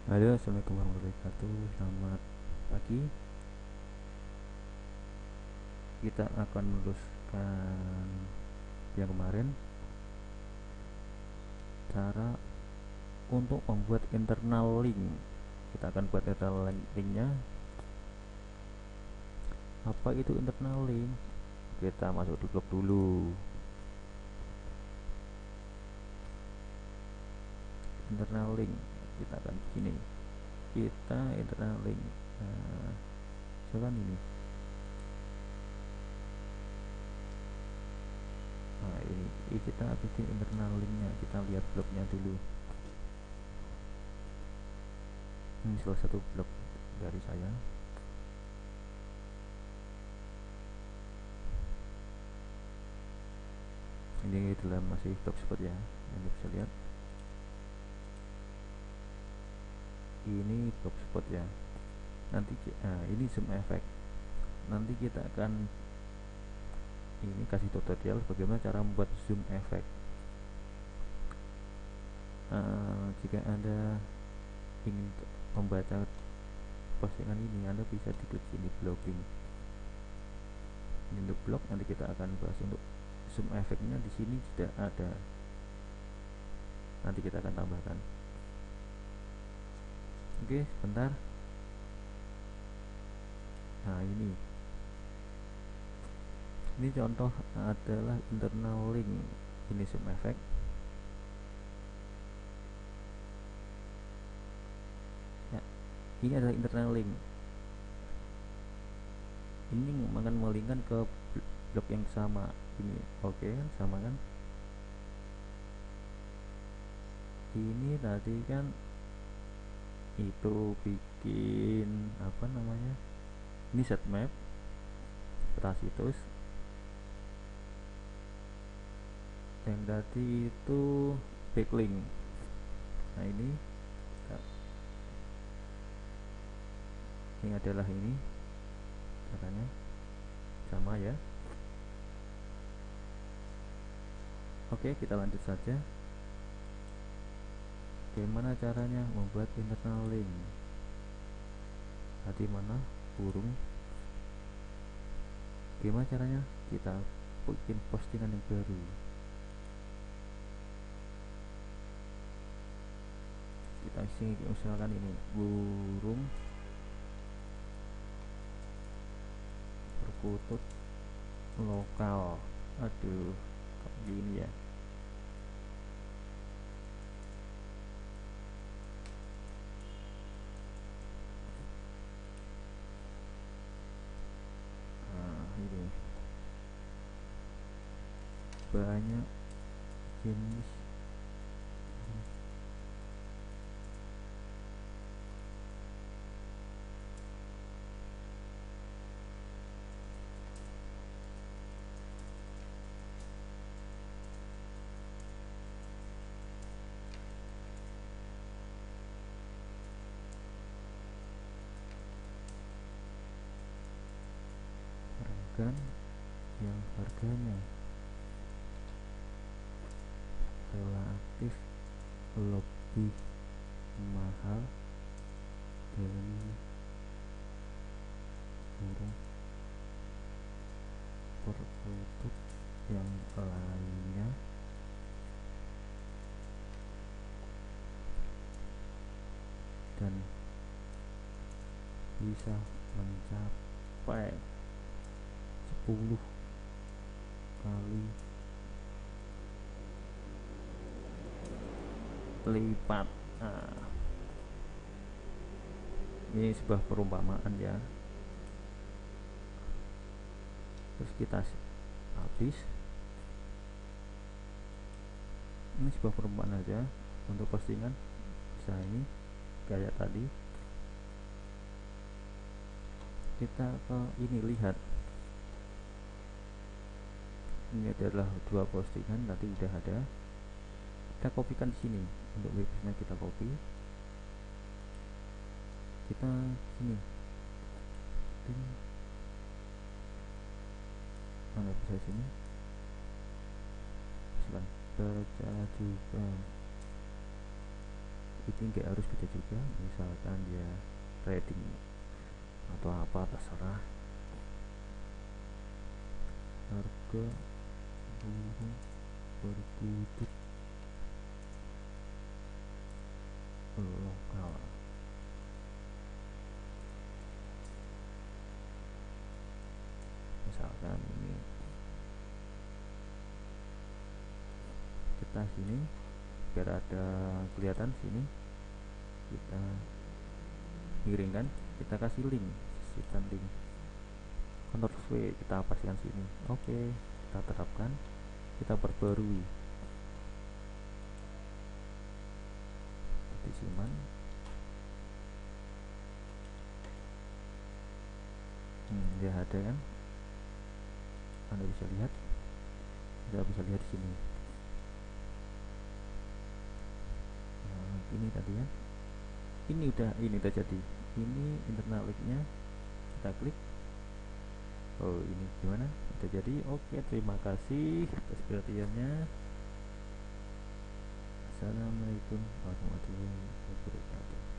Halo, assalamualaikum warahmatullahi wabarakatuh. Selamat pagi. Kita akan meneruskan yang kemarin, cara untuk membuat internal link. Kita akan buat internal linknya. Apa itu internal link? Kita masuk di blog dulu. Internal link. Kita akan begini. Kita internal link. Misalkan ini. Nah, ini kita bikin internal linknya. Kita lihat blognya dulu. Ini salah satu blog dari saya. Ini dalam masih blogspot ya, yang bisa lihat. Ini blogspot ya. Nanti ini zoom effect. Nanti kita akan ini kasih tutorial bagaimana cara membuat zoom effect. Jika Anda ingin membaca postingan ini, Anda bisa diklik sini blogging. Ini untuk blog, nanti kita akan bahas untuk zoom effectnya. Di sini tidak ada, nanti kita akan tambahkan. Oke, sebentar. Nah, ini contoh adalah internal link. Ini zoom effect. Ya, ini adalah internal link. Ini akan melingkan ke blog yang sama. Ini oke, sama kan? Ini tadi kan itu bikin apa namanya, ini sitemap, peta situs. Yang tadi itu backlink. Nah, ini adalah ini caranya, sama ya. Oke, kita lanjut saja. Bagaimana caranya membuat internal link? Tadi mana burung? Gimana caranya kita bikin postingan yang baru? Kita isi, misalkan ini burung perkutut lokal. Aduh, kok gini ya? Ini banyak jenis ragam yang harganya relatif lebih mahal dari burung perkutut yang lainnya, dan bisa mencapai 10 kali lipat. Nah, ini sebuah perumpamaan ya. Terus kita habis. Ini sebuah perumpamaan aja untuk postingan. Bisa ini kayak tadi. Kita ke ini, lihat. Ini adalah dua postingan, tadi udah ada. Kita kopikan di sini. Untuk website kita copy. Kita sini. Mana bisa sini? Baca juga. Ini nggak harus baca juga. Misal trading atau apa terserah. Harga burung perkutut lokal, misalkan ini kita sini biar ada kelihatan, sini kita miringkan, kita kasih link, sisipkan link, Ctrl V kita pastikan sini. Oke, kita terapkan, kita perbarui, disiman. Dia ada kan, Anda bisa lihat, kita bisa lihat di sini. Ini tadi ya, ini udah jadi, ini internal linknya, kita klik. Oh, ini gimana, udah jadi. Oke, terima kasih atas perhatiannya. Assalamualaikum warahmatullahi wabarakatuh.